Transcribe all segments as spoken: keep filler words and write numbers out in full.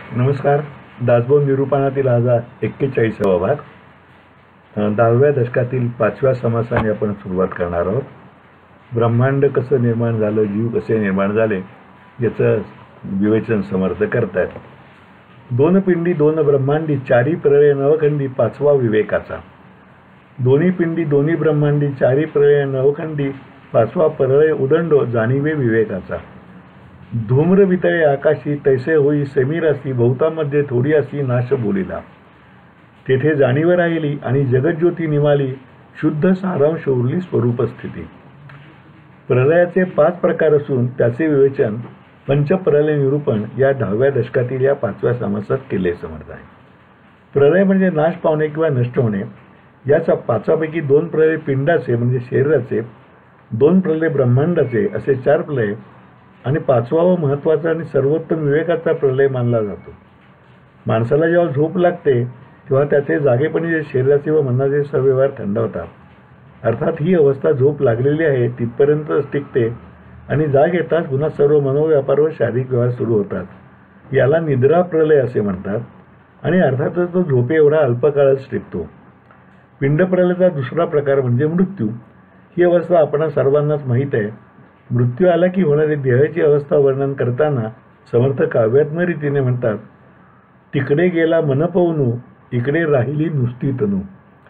नमस्कार. दासबोध निरूपणातील आज एक्केचाळीसावा भाग. दहाव्या दशकातील पाचव्या समासाने आपण सुरुवात करणार आहोत. ब्रह्मांड कसं निर्माण झालं, जीव कसे निर्माण झाले याचं विवेचन समर्थ करतात. दोन पिंडी दोन ब्रह्मांडी, चारी प्रलय नवखंडी, पाचवा विवेकाचा. दोन्ही पिंडी दोन्ही ब्रह्मांडी, चारी प्रलय नवखंडी, पाचवा प्रलय उदंडो, जाणीवे विवेकाचा. धूम्र वितळे आकाशी, तैसे होई समीरासी, बहुतामध्ये थोडी असी नाश बोलिला. तेथे जाणीव राहिली आणि जगज्योती निमाली, शुद्ध सारांश उरली स्वरूप स्थिती. प्रलयाचे पाच प्रकार असून त्याचे विवेचन पंचप्रलय निरूपण या दहाव्या दशकातील या पाचव्या समासात केले समर्थ आहे. प्रलय म्हणजे नाश पावणे किंवा नष्ट होणे. याचा पाचापैकी दोन प्रलय पिंडाचे म्हणजे शरीराचे, दोन प्रलय ब्रह्मांडाचे असे चार प्रलय आणि पाचवा व महत्त्वाचा आणि सर्वोत्तम विवेकाचा प्रलय मानला जातो. माणसाला जेव्हा झोप लागते तेव्हा त्याचे जागेपणी शरीराचे व मनाचे सव्यवहार थंडावतात. अर्थात ही अवस्था झोप लागलेली आहे तिथपर्यंतच टिकते आणि जाग येताच पुन्हा सर्व मनोव्यापार व शारीरिक व्यवहार सुरू होतात. याला निद्रा प्रलय असे म्हणतात आणि अर्थातच तो झोपे एवढा अल्पकाळच टिकतो. पिंड प्रलयाचा दुसरा प्रकार म्हणजे मृत्यू. ही अवस्था आपणा सर्वांनाच माहीत आहे. मृत्यू आला की होणारी देहाची अवस्था वर्णन करताना समर्थ काव्यात्म रीतीने म्हणतात, तिकडे गेला मन पवनू, इकडे राहिली नुसती तनू.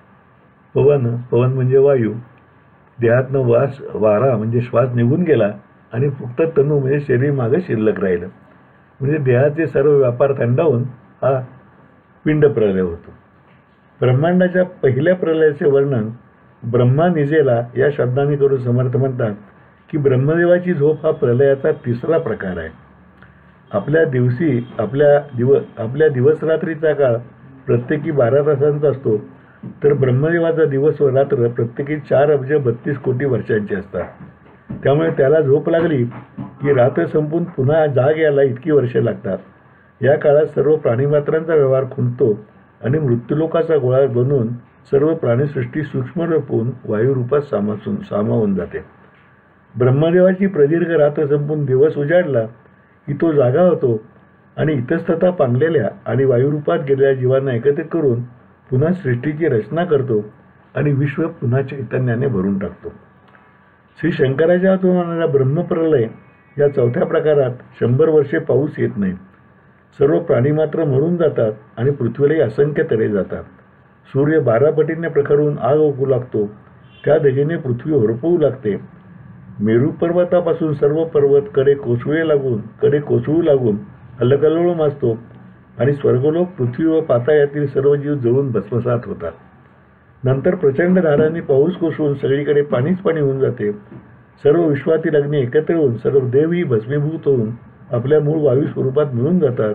पवन, पवन म्हणजे वायू, देहातनं वास वारा म्हणजे श्वास निघून गेला आणि फक्त तनू म्हणजे शरीर मागे शिल्लक राहिलं. म्हणजे देहाचे सर्व व्यापार थंडावून हा पिंड प्रलय होतो. ब्रह्मांडाच्या पहिल्या प्रलयाचे वर्णन ब्रह्मा निजेला या शब्दाने करून समर्थ म्हणतात की ब्रह्मदेवाची झोप हा प्रलयाचा तिसरा प्रकार आहे. आपल्या दिवशी आपल्या दिव आपल्या दिवसरात्रीचा काळ प्रत्येकी बारा तासांचा असतो, तर ब्रह्मदेवाचा दिवस व रात्र प्रत्येकी चार अब्ज बत्तीस कोटी वर्षांची असतात. त्यामुळे त्याला झोप लागली की रात्र संपून पुन्हा जाग यायला इतकी वर्षे लागतात. या काळात सर्व प्राणीमात्रांचा व्यवहार खुंटतो आणि मृत्यूलोकाचा गोळा बनवून सर्व प्राणीसृष्टी सूक्ष्म रूपून वायुरूपात सामासून सामावून जाते. ब्रह्मदेवाची प्रदीर्घ रात्र संपून दिवस उजाडला की तो जागा होतो आणि इतस्ततः पांगलेल्या आणि वायुरूपात गेलेल्या जीवांना एकत्रित करून पुन्हा सृष्टीची रचना करतो आणि विश्व पुन्हा चैतन्याने भरून टाकतो. श्री शंकराच्या हातून होणारा ब्रह्मप्रलय या चौथ्या प्रकारात शंभर वर्षे पाऊस येत नाही. सर्व प्राणीमात्र मरून जातात आणि पृथ्वीलाही असंख्य तडे जातात. सूर्य बारा पटीने प्रखर होऊन आग ओकू लागतो. त्या धगेने पृथ्वी होरपवू लागते. मेरू पर्वतापासून सर्व पर्वत कडे कोसळू लागून कडे कोसळू लागून हल्लकल्लोळ माजतो आणि स्वर्गलोक, पृथ्वी व पाताळातील सर्व जीव जळून भस्मसात होतात. नंतर प्रचंड धारांनी पाऊस कोसळून सगळीकडे पाणीच पाणी होऊन जाते. सर्व विश्वातील अग्नी एकत्र होऊन सर्व देवही भस्मीभूत होऊन आपल्या मूळ वायू स्वरूपात मिळून जातात.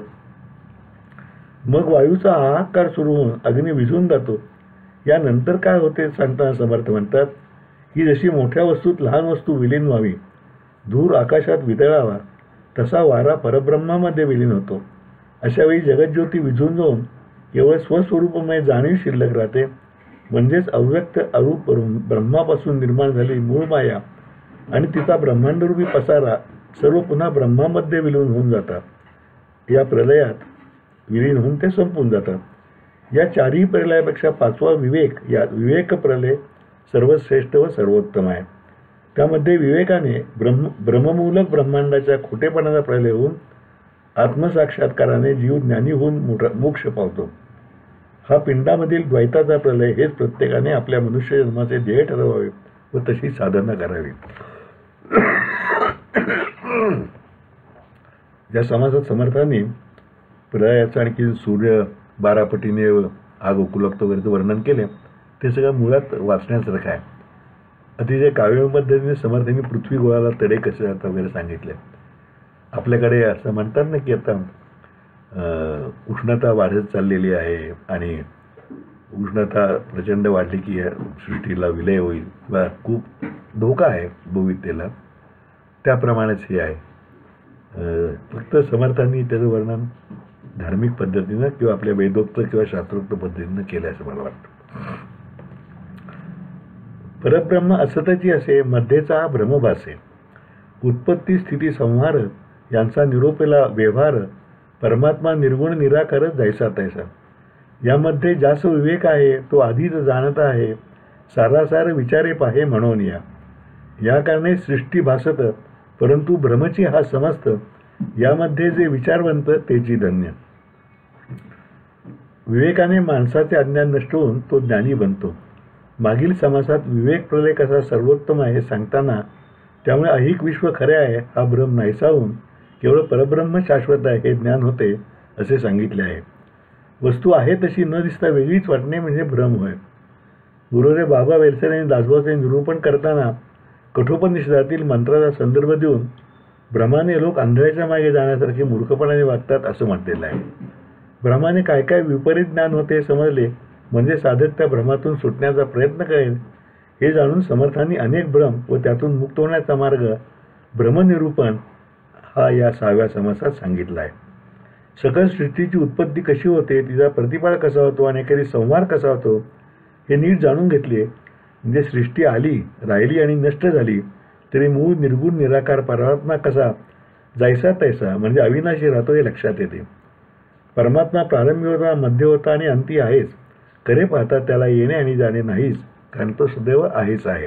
मग वायूचा हाहाकार सुरू होऊन अग्नी विझून जातो. यानंतर काय होते सांगताना समर्थ म्हणतात की जशी मोठ्या वस्तूत लहान वस्तू विलीन व्हावी, धूर आकाशात वितळावा, तसा वारा परब्रह्मामध्ये विलीन होतो. अशावेळी जगज्योती विझून जाऊन केवळ स्वस्वरूपमय जाणीव शिल्लक राहते. म्हणजेच अव्यक्त अरूप ब्रह्मापासून निर्माण झालेली मूळ माया आणि तिचा ब्रह्मांडरूपी पसारा सर्व पुन्हा ब्रह्मामध्ये विलीन होऊन जातात. या प्रलयात विलीन होऊन ते संपून जातात. या चारही प्रलयापेक्षा पाचवा विवेक या विवेक प्रलय सर्वश्रेष्ठ व सर्वोत्तम आहे. त्यामध्ये विवेकाने ब्रह्म ब्रह्ममूलक ब्रह्मांडाच्या खोटेपणाचा प्रलय होऊन आत्मसाक्षात्काराने जीव ज्ञानी होऊन मोक्ष पावतो. हा पिंडामधील द्वैताचा प्रलय हेच प्रत्येकाने आपल्या मनुष्य जन्माचे ध्येय ठरवावे व तशी साधना करावी. या समाजात समर्थांनी प्रलयाचं आणखी सूर्य बारा पटीने आग ओकू लागतो वगैरेचं वर्णन केले. ते सगळं मुळात वाचण्यासारखं आहे. अतिशय काव्य पद्धतीने समर्थांनी पृथ्वी गोळाला तडे कसे जातात वगैरे सांगितले. आपल्याकडे असं म्हणतात ना की आता उष्णता वाढत चाललेली आहे आणि उष्णता प्रचंड वाढली की सृष्टीला विलय होईल किंवा खूप धोका आहे भूविद्येला, त्याप्रमाणेच हे आहे. फक्त समर्थांनी त्याचं वर्णन धार्मिक पद्धतीनं किंवा आपल्या वेदोक्त किंवा शास्त्रोक्त पद्धतीनं केलं असं मला वाटतं. परब्रह्म असतची असे, मध्येचा हा भ्रमभासे. उत्पत्ती स्थिती संहार यांचा निरोपेला व्यवहार परमात्मा निर्गुण निराकारच जैसा तैसा. यामध्ये जास्त विवेक आहे तो आधीच जाणत आहे, सारासार विचारे पाहे म्हणून या. या कारणे सृष्टी भासत परंतु भ्रमची हा समस्त. यामध्ये जे विचारवंत तेची धन्य. विवेकाने माणसाचे अज्ञान नष्ट होऊन तो ज्ञानी बनतो. मागील समासात विवेक प्रलय कसा सर्वोत्तम आहे सांगताना त्यामुळे अहिक विश्व खरे आहे हा भ्रम नाहीसा होऊन केवळ परब्रह्म शाश्वत आहे हे ज्ञान होते असे सांगितले आहे. वस्तू आहे तशी न दिसता वेगळीच वाटणे म्हणजे भ्रम होय. गुरुदेव बाबा वेलसर यांनी दासबोधाचे निरूपण करताना कठोपनिषदातील मंत्राचा संदर्भ देऊन भ्रमाने लोक आंधळ्याच्या मागे जाण्यासारखे मूर्खपणाने वागतात असं म्हटलेलं आहे. भ्रमाने काय काय विपरीत ज्ञान होते समजले म्हणजे साधक त्या भ्रमातून सुटण्याचा प्रयत्न करेल हे जाणून समर्थांनी अनेक भ्रम व त्यातून मुक्त होण्याचा मार्ग भ्रमनिरूपण हा या सहाव्या समासात सांगितला आहे. सकल सृष्टीची उत्पत्ती कशी होते, तिचा प्रतिपाळ कसा होतो आणि एखादी संहार कसा होतो हे नीट जाणून घेतले म्हणजे सृष्टी आली राहिली आणि नष्ट झाली तरी मूळ निर्गुण निराकार परमात्मा कसा जैसा तैसा म्हणजे अविनाशी राहतो हे लक्षात येते. परमात्मा प्रारंभी होता, मध्ये होता आणि अंती आहेच. खरे पाहता त्याला येणे आणि जाणे नाहीच, कारण तो सदैव आहेच आहे.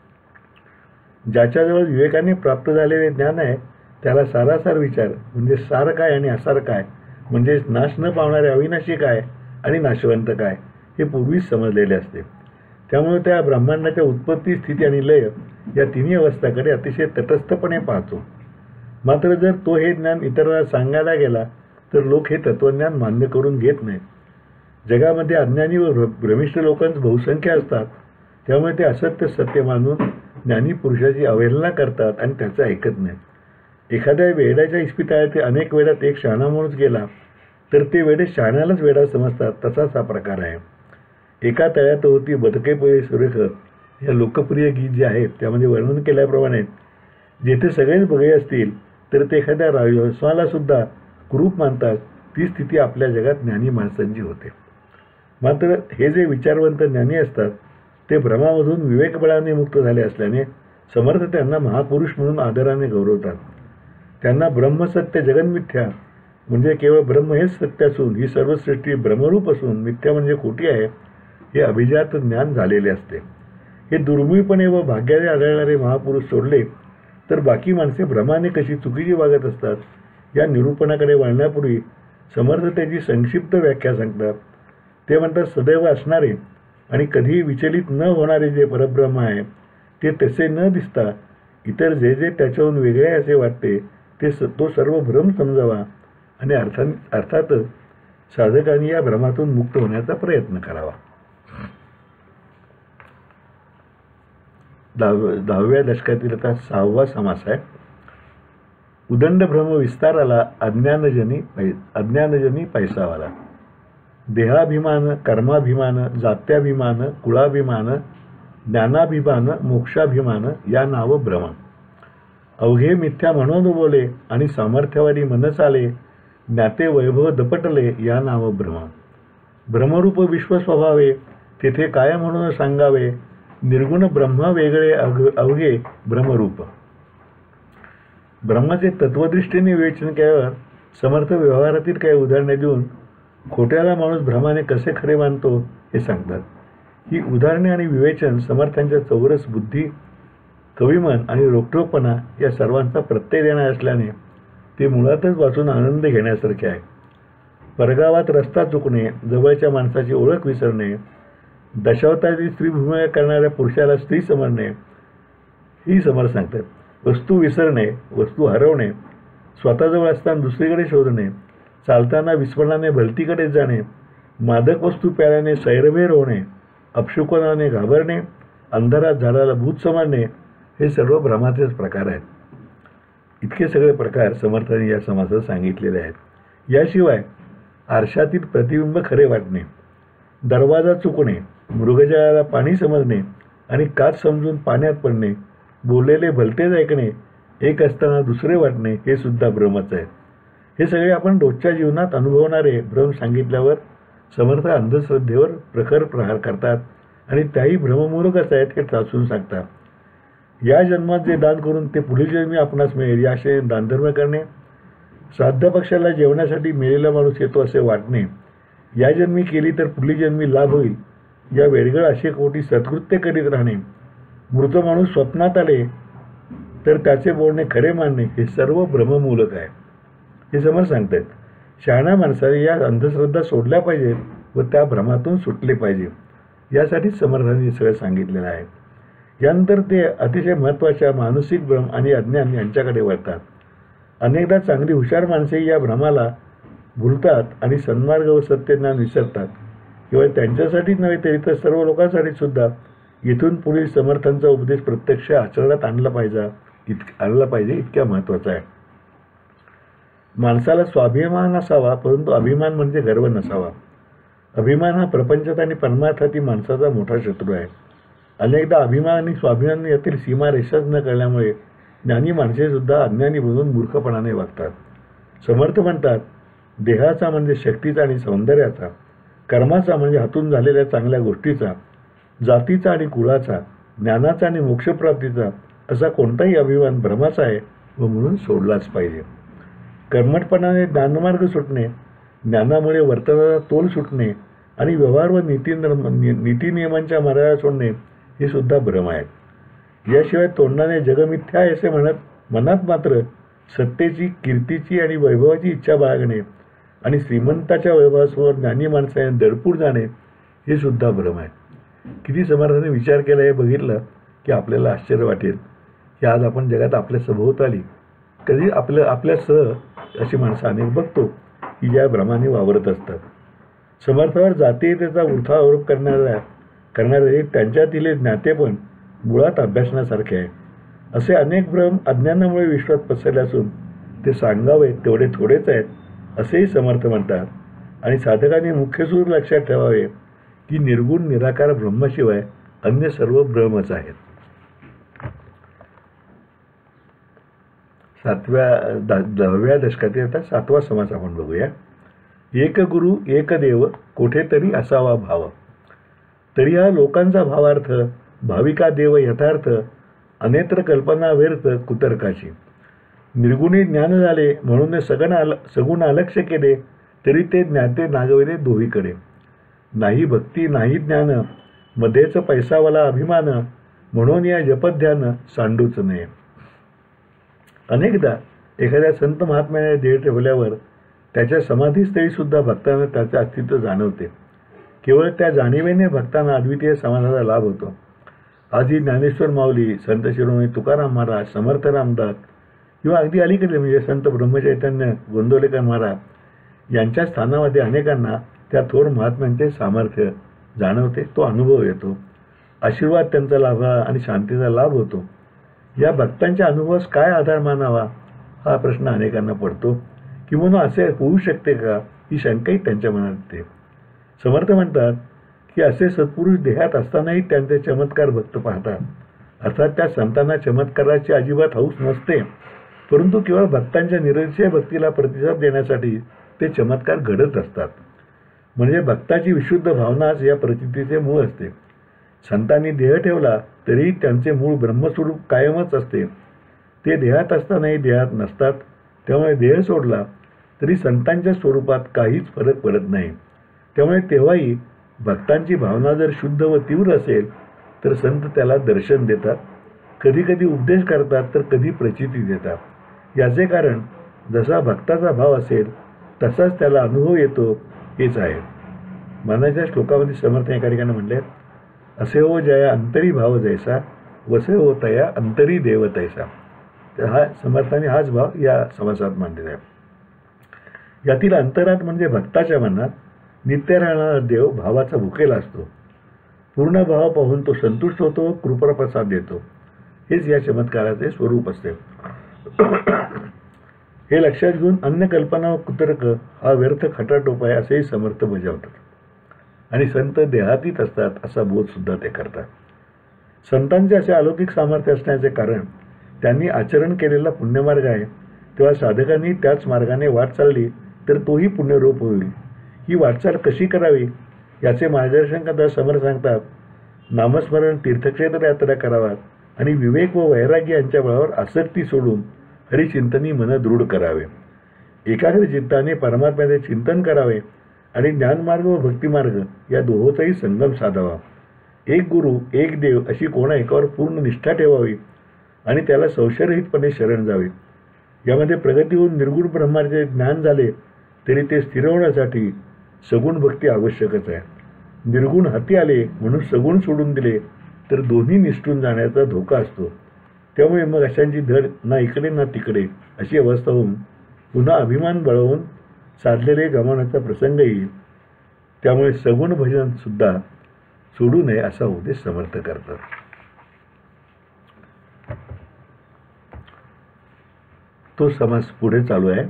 ज्याच्याजवळ विवेकाने प्राप्त झालेले ज्ञान आहे त्याला सारासार विचार म्हणजे सार काय आणि असार काय म्हणजे नाश न पावणारे अविनाशी काय आणि नाशवंत काय हे पूर्वीच समजलेले असते. त्यामुळे त्या ब्रह्मांडाच्या उत्पत्ती स्थिती आणि लय या तिन्ही अवस्थाकडे अतिशय तटस्थपणे पाहतो. मात्र जर तो हे ज्ञान इतरांना सांगायला गेला तर लोक हे तत्वज्ञान मान्य करून घेत नाहीत. जगामध्ये अज्ञानी व भ्रमिष्ठ लोकांची बहुसंख्या असतात. त्यामुळे ते असत्य सत्य मानून ज्ञानी पुरुषाची अवहेलना करतात आणि त्याचं ऐकत नाहीत. एखाद्या वेड्याच्या इस्पितळात अनेक वेळात एक शहाणा माणूस गेला तर ते वेडे शहाण्यालाच वेडा समजतात, तसाच हा प्रकार आहे. एका तळ्यात होती बदके पोहे सुरेख या लोकप्रिय गीत जे आहेत त्यामध्ये वर्णन केल्याप्रमाणे जेथे सगळेच बघे असतील तर ते एखाद्या राजस्वाला सुद्धा कुरूप मानतात. ती स्थिती आपल्या जगात ज्ञानी माणसांची होते. मात्र हे जे विचारवंत ज्ञानी असतात ते भ्रमामधून विवेकबळाने मुक्त झाले असल्याने समर्थ त्यांना महापुरुष म्हणून आदराने गौरवतात. त्यांना ब्रह्मसत्य जगन्मिथ्या म्हणजे केवळ ब्रह्म हेच सत्य असून ही सर्व सृष्टी ब्रह्मरूप असून मिथ्या म्हणजे खोटी आहे हे अभिजात ज्ञान झालेले असते. हे दुर्मिळपणे व भाग्याने आढळणारे महापुरुष सोडले तर बाकी माणसे भ्रमाने कशी चुकीची वागत असतात या निरूपणाकडे वळण्यापूर्वी समर्थ त्याची संक्षिप्त व्याख्या सांगतात. ते म्हणतात सदैव असणारे आणि कधीही विचलित न होणारे जे परब्रह्म आहे ते तसे न दिसता इतर जे जे त्याच्याहून वेगळे असे वाटते ते स तो सर्व भ्रम समजावा आणि अर्थात अर्थातच साधकांनी या भ्रमातून मुक्त होण्याचा प्रयत्न करावा. दहाव्या दहाव्या दशकातील आता सहावा समास आहे. उदंड भ्रम विस्ताराला अज्ञानजनी पै अज्ञानजनी पैसावाला. देहाभिमान कर्माभिमान जात्याभिमान कुळाभिमान ज्ञानाभिमान मोक्षाभिमान या नाव भ्रम. अवघे मिथ्या म्हणून बोले आणि सामर्थ्यवादी मन चाले ज्ञाते वैभव दपटले या नाव भ्रम. भ्रमरूप विश्व स्वभावे तेथे काय म्हणून सांगावे निर्गुण ब्रह्म वेगळे अवघ अवघे भ्रमरूप. ब्रह्माचे तत्वदृष्टीने विवेचन केल्यावर समर्थ व्यवहारातील काही उदाहरणे देऊन खोट्याला माणूस भ्रमाने कसे खरे मानतो हे सांगतात. ही उदाहरणे आणि विवेचन समर्थांच्या चौरस बुद्धी कविमन आणि रोखठोकपणा या सर्वांचा प्रत्यय देणार असल्याने ते मुळातच वाचून आनंद घेण्यासारखे आहे. परगावात रस्ता चुकणे जवळच्या माणसाची ओळख विसरणे दशावतारी स्त्री भूमिका करणाऱ्या पुरुषाला स्त्री समजणे ही समर्थ सांगतात. वस्तू विसरणे वस्तू हरवणे स्वतःजवळ असताना दुसरीकडे शोधणे चालताना विस्मरणाने भलतीकडे जाणे मादक वस्तू प्याल्याने सैरभैर होणे अपशुकनाने घाबरणे अंधारात झाडाला भूत समजणे हे सर्व भ्रमाचेच प्रकार आहेत. इतके सगळे प्रकार समर्थांनी या समासात सांगितलेले आहेत. याशिवाय आरशातील प्रतिबिंब खरे वाटणे दरवाजा चुकणे मृगजळाला पाणी समजणे आणि काच समजून पाण्यात पडणे बोललेले भलतेच ऐकणे एक असताना दुसरे वाटणे हे सुद्धा भ्रमच आहेत. हे सगळे आपण रोजच्या जीवनात अनुभवणारे भ्रम सांगितल्यावर समर्थ अंधश्रद्धेवर प्रखर प्रहार करतात आणि त्याही भ्रममूलकच आहेत हे ठासून सांगतात. या जन्मात जे दान करून ते पुढील जन्मी आपणास मिळेल या आशेने दानधर्म करणे श्राद्ध पक्षाला जेवण्यासाठी मेलेला माणूस येतो असे वाटणे, या जन्मी केली तर पुढली जन्मी लाभ होईल, या वेडगळ असे कोटी सत्कृत्य करीत राहणे, मृत माणूस स्वप्नात आले तर त्याचे बोलणे खरे मानणे, हे सर्व भ्रममूलक आहे. हे समर्थ सांगतायत. शहाण्या माणसाने या अंधश्रद्धा सोडल्या पाहिजेत व त्या भ्रमातून सुटले पाहिजे. यासाठीच समर्थांनी सगळं सांगितलेलं आहे. यानंतर ते अतिशय महत्त्वाच्या मानसिक भ्रम आणि अज्ञान यांच्याकडे वळतात. अनेकदा चांगली हुशार माणसे या भ्रमाला भुलतात आणि सन्मार्ग व सत्यज्ञान विसरतात. केवळ त्यांच्यासाठीच नव्हे तर इतर सर्व लोकांसाठी सुद्धा इथून पुढील समर्थांचा उपदेश प्रत्यक्ष आचरणात आणला पाहिजे इत आणला पाहिजे इतक्या महत्त्वाचा आहे. माणसाला स्वाभिमान असावा, परंतु अभिमान म्हणजे गर्व नसावा. अभिमान हा प्रपंचात आणि परमार्थातील माणसाचा मोठा शत्रू आहे. अनेकदा अभिमान आणि स्वाभिमान यातील सीमा रेषाच न कळल्यामुळे ज्ञानी माणसे सुद्धा अज्ञानी बनून मूर्खपणाने वागतात. समर्थ म्हणतात, देहाचा म्हणजे शक्तीचा आणि सौंदर्याचा, कर्माचा म्हणजे हातून झालेल्या चांगल्या गोष्टीचा, जातीचा आणि कुळाचा, ज्ञानाचा आणि मोक्षप्राप्तीचा असा कोणताही अभिमान भ्रमाचा आहे व म्हणून सोडलाच पाहिजे. कर्मठपणाने ज्ञानमार्ग सुटणे, ज्ञानामुळे वर्तनाचा तोल सुटणे आणि व्यवहार व नीती नीतिनियमांच्या मर्यादा सोडणे हे सुद्धा भ्रम आहेत. याशिवाय तोंडाने जगमिथ्या आहे असे म्हणत मनात मात्र सत्तेची, कीर्तीची आणि वैभवाची इच्छा बाळगणे आणि श्रीमंताच्या वैभवासमोर ज्ञानी माणसाने दडपूर जाणे हे सुद्धा भ्रम आहे. किती समर्थाने विचार केला हे बघितलं की आपल्याला आश्चर्य वाटेल की आज आपण जगात आपल्या सभोवताली कधी आपलं आपल्यासह अशी माणसं अनेक बघतो की ज्या भ्रमाने वावरत असतात. समर्थावर जातीयतेचा उलथा आरोप करणाऱ्या करणारे त्यांच्यातील ज्ञातेपण मुळात अभ्यासनासारखे आहे. असे अनेक भ्रम अज्ञानामुळे विश्वात पसरले असून ते सांगावे तेवढे थोडेच आहेत असेही समर्थ म्हणतात. आणि साधकांनी मुख्य सूर लक्षात ठेवावे की निर्गुण निराकार ब्रह्माशिवाय अन्य सर्व भ्रमच आहेत. सातव्या द दहाव्या दशकातील आता सातवा समास आपण बघूया. एक गुरु एक देव कोठेतरी असावा भाव, तरी हा लोकांचा भावार्थ, भाविका देव यथार्थ, अनेत्र कल्पना व्यर्थ कुतर्काची. निर्गुणी ज्ञान झाले म्हणून सगुण आल सगुण अलक्ष्य केले, तरी ते ज्ञाते नागविले दोहीकडे. नाही भक्ती नाही ज्ञान, मध्येच पैसावाला अभिमान, म्हणून या जपध्यान सांडूच नये. अनेकदा एखाद्या संत महात्म्याने देह ठेवल्यावर त्याच्या समाधीस्थळी सुद्धा भक्तांना त्याचे अस्तित्व जाणवते. केवळ त्या जाणीवेने भक्तांना अद्वितीय समाधानाचा लाभ होतो. आधी ज्ञानेश्वर माऊली, संत शिरोमणी तुकाराम महाराज, समर्थ रामदास किंवा अगदी अलीकडे म्हणजे संत ब्रह्मचैतन्य गोंदवलेकर महाराज यांच्या स्थानामध्ये अनेकांना त्या थोर महात्म्यांचे सामर्थ्य जाणवते, तो अनुभव येतो. आशीर्वाद त्यांचा लाभा आणि शांतीचा लाभ होतो. या भक्तांच्या अनुभवास काय आधार मानावा हा प्रश्न अनेकांना पडतो. किंवा असे होऊ शकते का ही शंकाही त्यांच्या मनात येते. समर्थ म्हणतात की असे सत्पुरुष देहात असतानाही त्यांचे चमत्कार भक्त पाहतात. अर्थात त्या संतांना चमत्काराची अजिबात हौस नसते, परंतु केवळ भक्तांच्या निरतिशय भक्तीला प्रतिसाद देण्यासाठी ते चमत्कार घडत असतात. म्हणजे भक्ताची विशुद्ध भावनाच या प्रचितीचे मूळ असते. संतांनी देह ठेवला तरीही त्यांचे मूळ ब्रह्मस्वरूप कायमच असते. ते देहात असतानाही देहात नसतात. त्यामुळे देह सोडला तरी संतांच्या स्वरूपात काहीच फरक पडत नाही. त्यामुळे तेव्हाही भक्तांची भावना जर शुद्ध व तीव्र असेल तर संत त्याला दर्शन देतात, कधी कधी उपदेश करतात तर कधी प्रचिती देतात. याचे कारण जसा भक्ताचा भाव असेल तसाच त्याला अनुभव येतो हेच आहे. मनाच्या श्लोकामध्ये समर्थ एका ठिकाणी म्हणले, असे हो जया अंतरी भाव जैसा, वसे हो तया अंतरी देव तैसा. तर हा समर्थाने हाच भाव या समासात मांडलेला आहे. यातील अंतरात म्हणजे भक्ताच्या मनात नित्य राहणारा देव भावाचा भुकेला असतो. पूर्ण भाव पाहून तो संतुष्ट होतो, कृपाप्रसाद देतो. हेच या चमत्काराचे स्वरूप असते. हे लक्षात घेऊन अन्य कल्पना व कुतर्क हा व्यर्थ खटाटोप आहे असेही समर्थ बजावतात. आणि संत देहातीत असतात असा बोध सुद्धा ते करतात. संतांचे असे अलौकिक सामर्थ्य असण्याचे कारण त्यांनी आचरण केलेला पुण्यमार्ग आहे. तेव्हा साधकांनी त्याच मार्गाने वाट चालली तर तोही पुण्यरूप होईल. ही वाटचाल कशी करावी याचे मार्गदर्शन करता समर्थ सांगतात, नामस्मरण, तीर्थक्षेत्र यात्रा कराव्यात आणि विवेक व वैराग्य यांच्या बळावर आसक्ती सोडून हरिचिंतनी मन दृढ करावे. एकाग्र चित्ताने परमात्म्याचे चिंतन करावे आणि ज्ञानमार्ग व भक्तिमार्ग या दोहोचाही संगम साधावा. एक गुरु एक देव अशी कोणा एकावर पूर्ण निष्ठा ठेवावी आणि त्याला संशयरहितपणे शरण जावे. यामध्ये प्रगती होऊन निर्गुण ब्रह्माचे ज्ञान झाले तरी ते स्थिर होण्यासाठी सगुण भक्ती आवश्यकच आहे. निर्गुण हाती आले म्हणून सगुण सोडून दिले तर दोन्ही निष्ठून जाण्याचा धोका असतो. त्यामुळे मग अशांची धड ना इकडे ना तिकडे अशी अवस्था होऊन पुन्हा अभिमान बळवून साधलेले गमावण्याचा प्रसंग येईल. त्यामुळे सगुण भजन सुद्धा सोडू नये असा उपदेश समर्थ करतात. तो समास पुढे चालू आहे.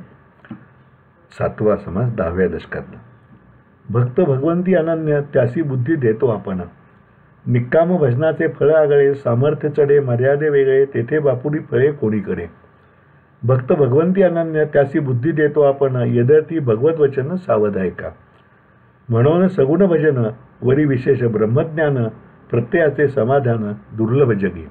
सातवा समास दहाव्या दशकातला. भक्त भगवंती अनन्य त्यासी बुद्धी देतो आपण. निक्काम भजनाचे फळ आगळे सामर्थ्य चढे मर्यादे वेगळे तेथे बापुडी फळे कोणीकडे. भक्त भगवंती अनन्य त्यासी बुद्धी देतो आपण यदर्थी भगवत वचन सावध ऐका. म्हणून सगुण भजन वरी विशेष ब्रह्मज्ञान प्रत्ययाचे समाधान दुर्लभ जगी.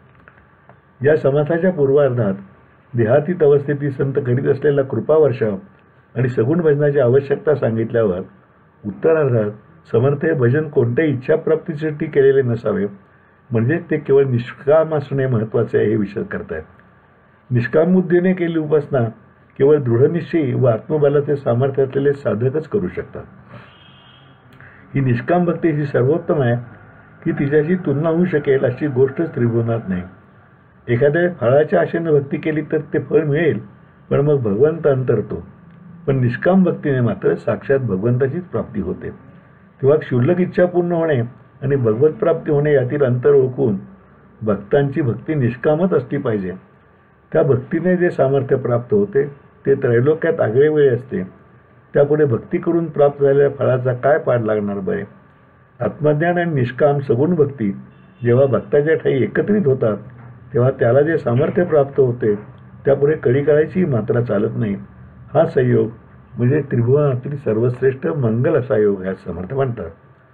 या समासाच्या पूर्वार्धात देहातीत अवस्थेतील संत करीत असलेला कृपावर्षाव आणि सगुण भजनाची आवश्यकता सांगितल्यावर उत्तरार्धात समर्थ हे भजन कोणत्याही इच्छाप्राप्तीसाठी केलेले नसावे, म्हणजे ते केवळ निष्काम असणे महत्त्वाचे आहे हे विषय करतायत. निष्काम बुद्धीने केलेली उपासना केवळ दृढनिश्चयी व आत्मबलाचे सामर्थ्य असलेले साधकच करू शकतात. ही निष्काम भक्ती ही सर्वोत्तम आहे की तिच्याशी तुलना होऊ शकेल अशी गोष्टच त्रिभुवनात नाही. एखाद्या फळाच्या आशेने भक्ती केली तर ते फळ मिळेल, पण मग भगवंत अंतरतो. पण निष्काम भक्तीने मात्र साक्षात भगवंताचीच प्राप्ती होते. तेव्हा क्षुल्लक इच्छा पूर्ण होणे आणि भगवत प्राप्ती होणे यातील अंतर ओळखून भक्तांची भक्ती निष्कामच असली पाहिजे. त्या भक्तीने जे सामर्थ्य प्राप्त होते ते त्रैलोक्यात आगळे वेळे असते. त्यापुढे भक्ती करून प्राप्त झालेल्या फळाचा काय पाड लागणार बरे. आत्मज्ञान आणि निष्काम सगुण भक्ती जेव्हा भक्ताच्या ठाई एकत्रित होतात तेव्हा त्याला जे सामर्थ्य प्राप्त होते त्यापुढे कडी काढायची मात्रा चालत नाही. हा संयोग म्हणजे त्रिभुवनातील सर्वश्रेष्ठ मंगल असा योग ह्या समर्थ म्हणतात.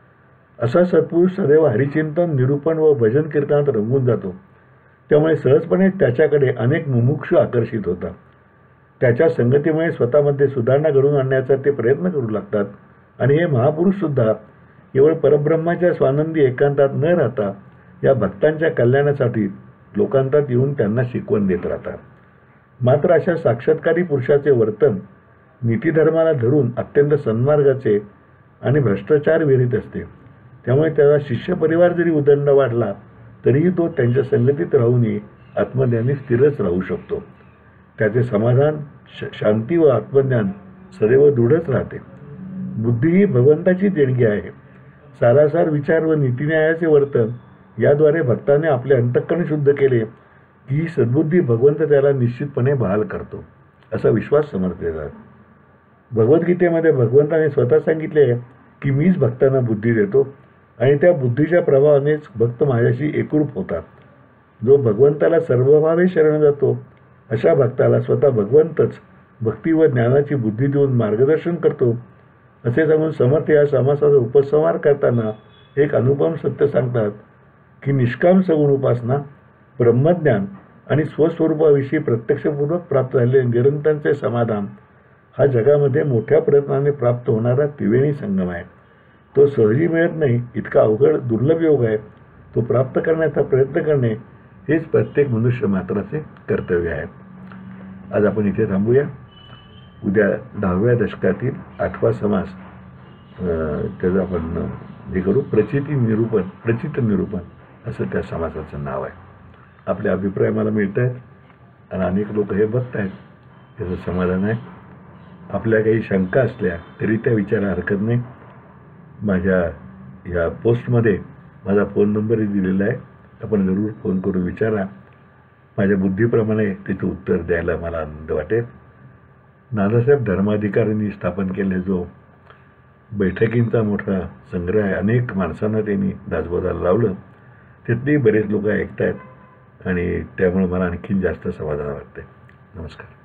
असा सत्पुरुष सदैव हरिचिंतन निरूपण व भजन कीर्तनात रंगून जातो. त्यामुळे सहजपणे त्याच्याकडे अनेक मुमुक्षु आकर्षित होतात. त्याच्या संगतीमुळे स्वतःमध्ये सुधारणा घडवून आणण्याचा ते प्रयत्न करू लागतात आणि हे महापुरुषसुद्धा केवळ परब्रह्माच्या स्वानंदी एकांतात न राहता या भक्तांच्या कल्याणासाठी लोकांतात येऊन त्यांना शिकवण देत राहतात. मात्र अशा साक्षात्कारी पुरुषाचे वर्तन नीतिधर्माला धरून अत्यंत सन्मार्गाचे आणि भ्रष्टाचार विरहित असते. त्यामुळे त्याचा शिष्य परिवार जरी उदंड वाढला तरीही तो त्यांच्या संगतीत राहूनही आत्मज्ञानी स्थिरच राहू शकतो. त्याचे समाधान शांती व आत्मज्ञान सदैव दृढच राहते. बुद्धी ही भगवंताची देणगी आहे. सारासार विचार व नीतिन्यायाचे वर्तन याद्वारे भक्ताने आपले अंतःकरण शुद्ध केले की ही सद्बुद्धी भगवंत त्याला निश्चितपणे बहाल करतो असा विश्वास समर्थ देतात. भगवद्गीतेमध्ये भगवंताने स्वतः सांगितले आहे की मीच भक्तांना बुद्धी देतो आणि त्या बुद्धीच्या प्रभावानेच भक्त माझ्याशी एकरूप होतात. जो भगवंताला सर्वभावे शरण जातो अशा भक्ताला स्वतः भगवंतच भक्ती व ज्ञानाची बुद्धी देऊन मार्गदर्शन करतो असे सांगून समर्थ या समासाचा उपसंहार करताना एक अनुपम सत्य सांगतात की निष्काम सगुण उपासना ब्रह्मज्ञान आणि स्वस्वरूपाविषयी प्रत्यक्षपूर्वक प्राप्त झालेले निरंतरचे समाधान हा जगामध्ये मोठ्या प्रयत्नाने प्राप्त होणारा त्रिवेणी संगम आहे. तो सहजी मिळत नाही, इतका अवघड दुर्लभ योग आहे. तो प्राप्त करण्याचा प्रयत्न करणे हेच प्रत्येक मनुष्य मात्राचे कर्तव्य आहे. आज आपण इथे थांबूया. उद्या दहाव्या दशकातील आठवा समास त्याचं आपण हे करू. प्रचिती निरूपण प्रचित निरूपण असं त्या समासाचं नाव आहे. आपले अभिप्राय मला मिळत आहेत आणि अनेक लोक हे बघत आहेत, त्याचं समाधान आहे. आपल्या काही शंका असल्या तरी त्या विचारा हरकत नाही. माझ्या या पोस्टमध्ये माझा फोन नंबरही दिलेला आहे. आपण जरूर फोन करून विचारा. माझ्या बुद्धीप्रमाणे त्याचं उत्तर द्यायला मला आनंद वाटेल. नानासाहेब धर्माधिकाऱ्यांनी स्थापन केले जो बैठकींचा मोठा संग्रह आहे, अनेक माणसांना त्यांनी दासबोधाला लावलं. त्यातली बरेच लोक ऐकत आहेत आणि त्यामुळे मला आणखीन जास्त समाधान वाटते. नमस्कार.